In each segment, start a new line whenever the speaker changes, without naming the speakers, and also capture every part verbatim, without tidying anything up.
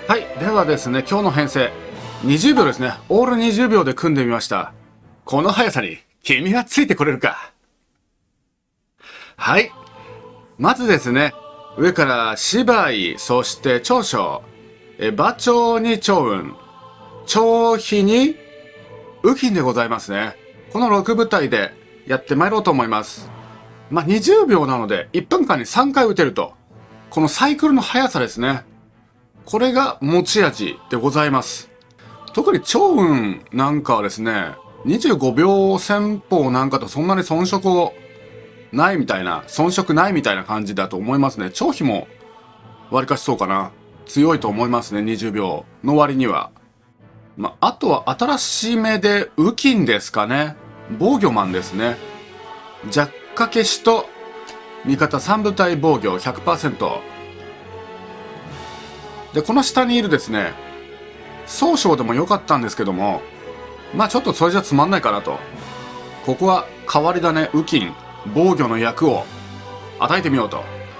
はい、ではですね、今日の編成、にじゅうびょうですね。オールにじゅうびょうで組んでみました。この速さに、君がついてこれるか。はい。まずですね、上から芝居、そして長所、え馬長に長雲、長飛に雨金でございますね。このろく部隊でやってまいろうと思います。まあ、にじゅうびょうなので、いっぷんかんにさんかい撃てると。このサイクルの速さですね。これが持ち味でございます。特に長雲なんかはですね、にじゅうごびょう戦法なんかとそんなに遜色をないみたいな、遜色ないみたいな感じだと思いますね。長飛も割かしそうかな。強いと思いますね、にじゅうびょうの割には。まあ、あとは新しめで雨金ですかね。防御マンですね。弱化消しと味方さん部隊防御 ひゃくパーセント。で、この下にいるですね、総称でもよかったんですけども、まあちょっとそれじゃつまんないかなと。ここは変わり種雨金、防御の役を与えてみようと。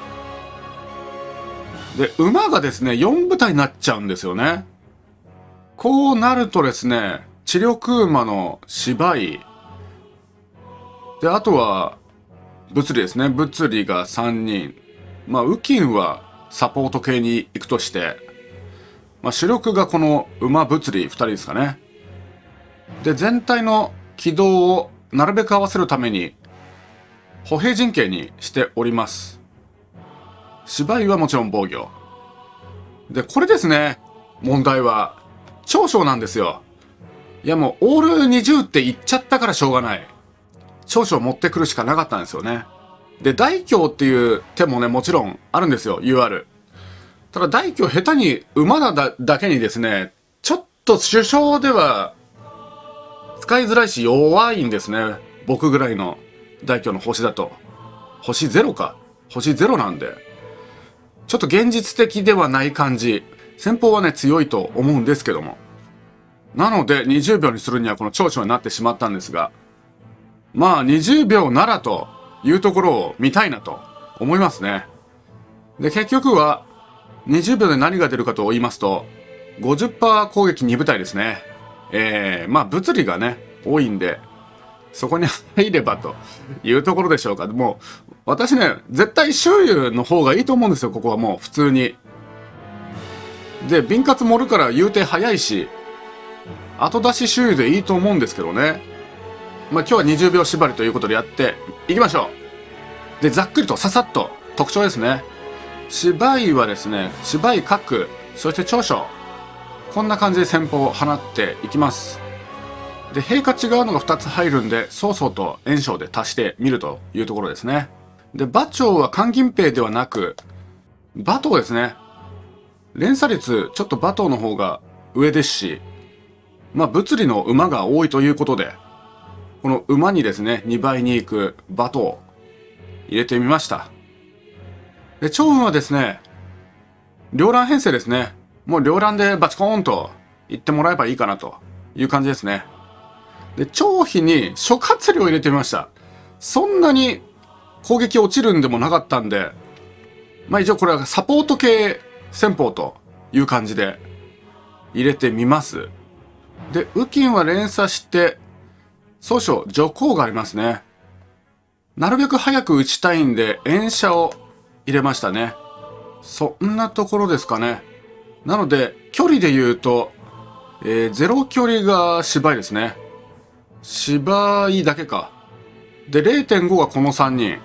で、馬がですね、よん部隊になっちゃうんですよね。こうなるとですね、知力馬の芝居。で、あとは、物理ですね。物理がさんにん。まあ、雨金はサポート系に行くとして、まあ、主力がこの馬物理ふたりですかね。で、全体の軌道をなるべく合わせるために、歩兵陣形にしております。芝居はもちろん防御。で、これですね。問題は、長所なんですよ。いやもう、オールにじゅうって言っちゃったからしょうがない。長所を持ってくるしかなかったんですよね。で、大凶っていう手もね、もちろんあるんですよ。ユーアール。ただ大凶下手に馬だだだけにですね、ちょっと主将では使いづらいし弱いんですね。僕ぐらいの大凶の星だと。星ゼロか。星ゼロなんで。ちょっと現実的ではない感じ。戦法はね、強いと思うんですけども。なので、にじゅうびょうにするにはこの長所になってしまったんですが、まあ、にじゅうびょうならというところを見たいなと思いますね。で、結局は、にじゅうびょうで何が出るかと言いますと、ごじゅっパーセント 攻撃に部隊ですね。えー、まあ、物理がね、多いんで、そこに入ればというところでしょうか。もう、私ね、絶対周遊の方がいいと思うんですよ、ここはもう、普通に。で、瓶活盛るから言うて早いし、後出し周遊でいいと思うんですけどね。まあ、今日はにじゅうびょう縛りということでやっていきましょう。で、ざっくりとささっと特徴ですね。芝居はですね、芝居角、そして長所。こんな感じで戦法を放っていきます。で、兵が違うのがふたつ入るんで、曹操と袁紹で足してみるというところですね。で、馬長は関銀兵ではなく、馬頭ですね。連鎖率、ちょっと馬頭の方が上ですし、まあ、物理の馬が多いということで、この馬にですね、にばいに行く馬頭を入れてみました。で、長雲はですね、両乱編成ですね。もう両乱でバチコーンと言ってもらえばいいかなという感じですね。で、長飛に諸葛亮を入れてみました。そんなに攻撃落ちるんでもなかったんで、まあ一応これはサポート系戦法という感じで入れてみます。で、雨金は連鎖して、曹操、徐行がありますね。なるべく早く打ちたいんで、遠射を入れましたね。そんなところですかね。なので、距離で言うと、えー、ゼロ距離が芝居ですね。芝居だけか。で、れいてんご がこのさんにん。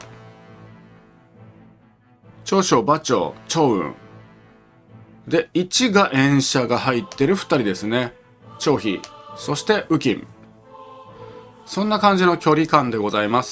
長所、馬長、長雲。で、いちが遠射が入ってるふたりですね。長飛、そして雨金。そんな感じの距離感でございます。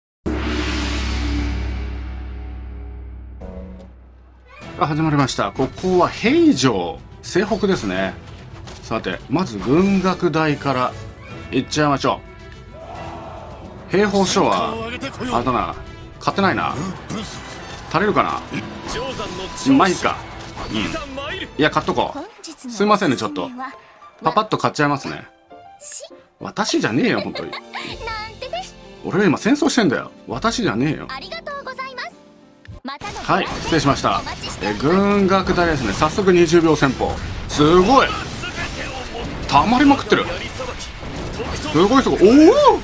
始まりました。ここは平城、西北ですね。さて、まず軍楽台から行っちゃいましょう。兵法書は、あれだな、勝てないな。足りるかな。まあいいか。うん。いや、買っとこう。すいませんね、ちょっと。パパッと買っちゃいますね。私じゃねえよ、本当に。俺は今戦争してんだよ。私じゃねえよ。 はい、失礼しました。え軍楽台ですね。早速にじゅうびょう戦法。すごいたまりまくってる。すごいすごい。おお、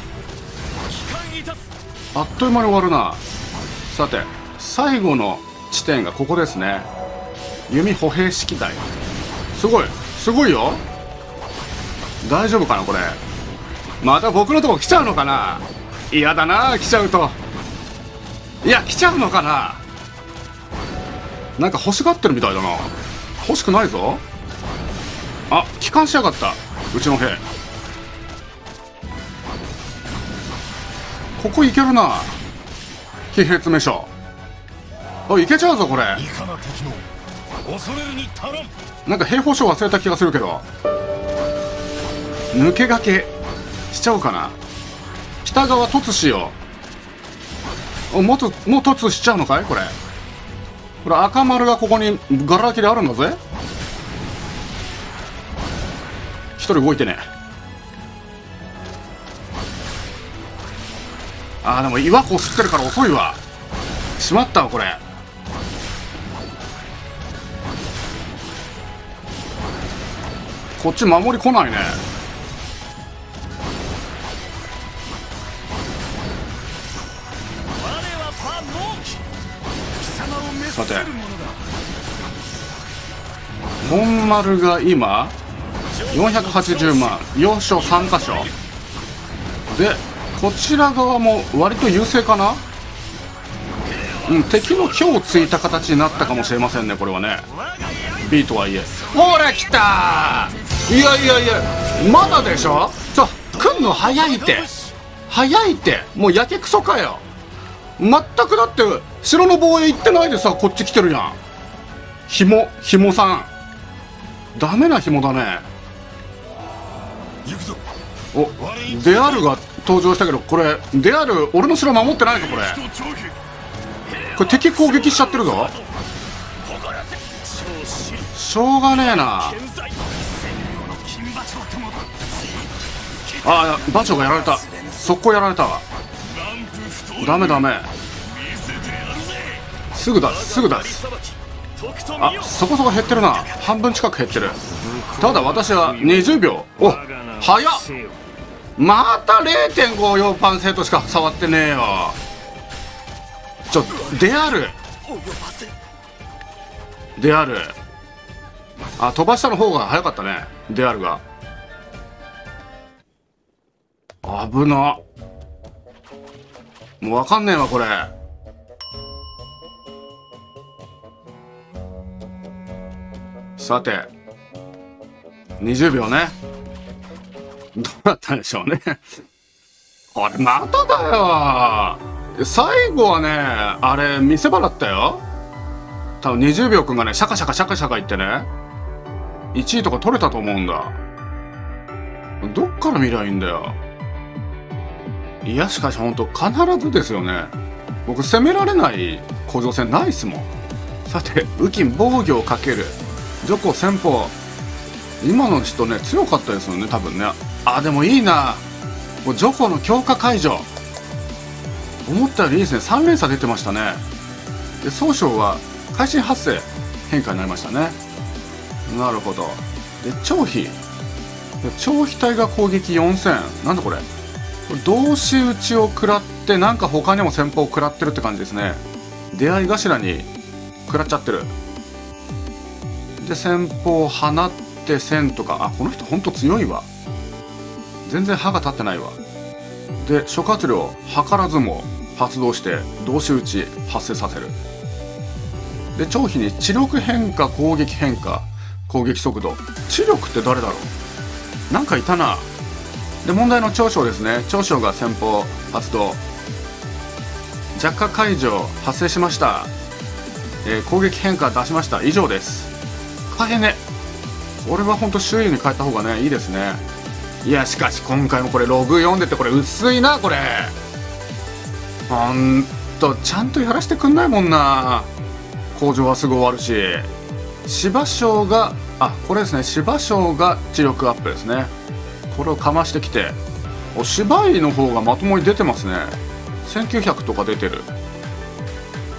あっという間に終わるな。さて最後の地点がここですね。弓歩兵式台。すごいすごいよ。大丈夫かなこれ。また僕のとこ来ちゃうのかな。嫌だな、来ちゃうと。いや来ちゃうのかな。なんか欲しがってるみたいだな。欲しくないぞ。あ、帰還しやがった、うちの兵。ここいけるな、騎兵詰め所。あ、いけちゃうぞこれ。なんか兵法書忘れた気がするけど、抜け駆けしちゃおうかな。北側突しよう。もうともう突しちゃうのかいこれ。これ赤丸がここにガラ空きであるんだぜ。一人動いてね。あーでも岩こすってるから遅いわ。しまったわこれ。こっち守り来ないね。さて本丸が今よんひゃくはちじゅうまん、要所さん箇所で、こちら側も割と優勢かな。うん、敵の虚をついた形になったかもしれませんねこれはね。 B とはいえ。ほら来たー。いやいやいや、まだでしょ。ちょ来んの早いって早いって。もうやけくそかよ。全くだって城の防衛行ってないでさ、こっち来てるやん。ひもひもさんダメなひもだね。お、デアルが登場したけど、これデアル俺の城守ってないぞこれ。これ敵攻撃しちゃってるぞ。しょうがねえな。ああ、馬長がやられた。速攻やられたわ。ダメダメ、すぐだすぐだ。あ、そこそこ減ってるな。半分近く減ってる。ただ私はにじゅうびょう。お、早っ。また れいてんご 用パンセットしか触ってねえよ。ちょであるである。あ、飛ばしたの方が早かったね、であるが。危な。もう分かんねえわこれ。さてにじゅうびょうね。どうなったんでしょうね。あれまただよ。最後はねあれ見せ場だったよ。多分にじゅうびょうくんがねシャカシャカシャカシャカいってねいちいとか取れたと思うんだ。どっから見りゃいいんだよ。いやしかしほんと必ずですよね。僕攻められない甲状腺ないっすもん。さて雨金防御をかける徐行戦法。今の人ね強かったですよね多分ね。あでもいいな、もう徐行の強化解除。思ったよりいいですね。さんれん差出てましたね。で総称は会心発生変化になりましたね。なるほど。で張飛張飛隊が攻撃よんせん。なんだこれ、同士打ちを食らってなんか他にも戦法を食らってるって感じですね。出会い頭に食らっちゃってる。で戦法を放って戦とか。あ、この人ほんと強いわ。全然歯が立ってないわ。で諸葛亮図らずも発動して同士打ち発生させる。で張飛に知力変化攻撃変化攻撃速度。知力って誰だろう、なんかいたな。で問題の長将ですね。長将が戦法発動。弱化解除発生しました。えー、攻撃変化出しました。以上です。カエネ、これは本当周囲に変えた方がねいいですね。いやしかし今回もこれログ読んでてこれ薄いなこれ。ほんとちゃんとやらせてくんないもんな。工場はすぐ終わるし。芝生があこれですね。芝生が知力アップですね。これをかましてきて、お芝居の方がまともに出てますね。せんきゅうひゃくとか出てる。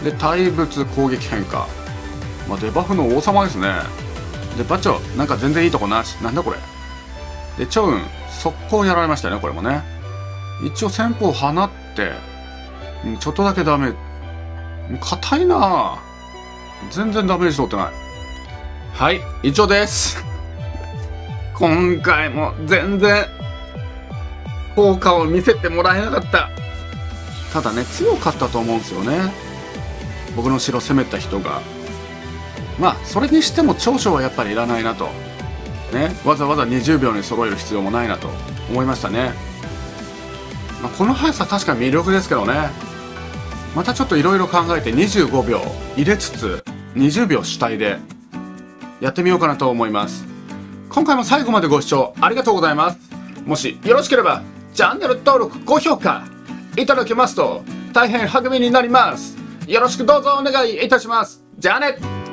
で対物攻撃変化、まあ、デバフの王様ですね。でバチョなんか全然いいとこなし。なんだこれ。でチョウン速攻やられましたね。これもね一応戦法放ってちょっとだけダメ。硬いな。全然ダメージ取ってない。はい以上です。今回も全然効果を見せてもらえなかった。ただね強かったと思うんですよね、僕の城攻めた人が。まあそれにしても長所はやっぱりいらないなとね。わざわざにじゅうびょうに揃える必要もないなと思いましたね。まあ、この速さ確かに魅力ですけどね。またちょっといろいろ考えてにじゅうごびょう入れつつにじゅうびょう主体でやってみようかなと思います。今回も最後までご視聴ありがとうございます。もしよろしければチャンネル登録高評価いただけますと大変励みになります。よろしくどうぞお願いいたします。じゃあね。